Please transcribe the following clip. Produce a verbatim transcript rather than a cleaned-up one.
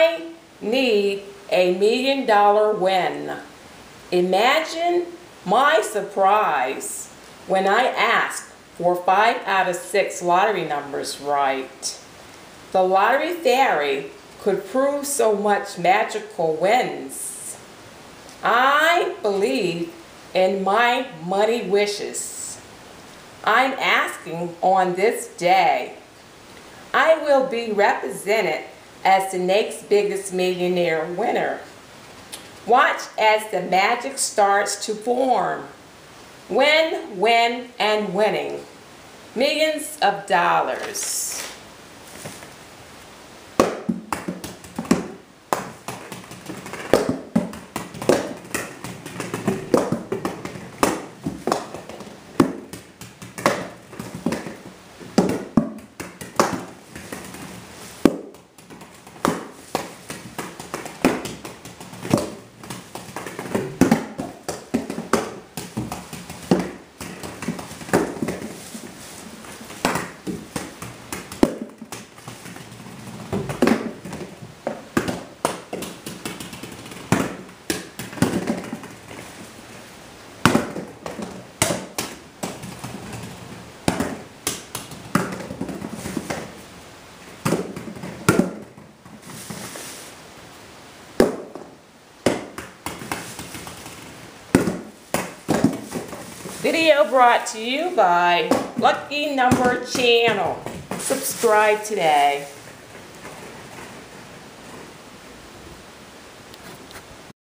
I need a million dollar win. Imagine my surprise when I asked for five out of six lottery numbers right. The lottery fairy could prove so much magical wins. I believe in my money wishes. I'm asking on this day. I will be represented as the next biggest millionaire winner. Watch as the magic starts to form. Win, win, and winning. Millions of dollars. Video brought to you by Lucky Number Channel. Subscribe today.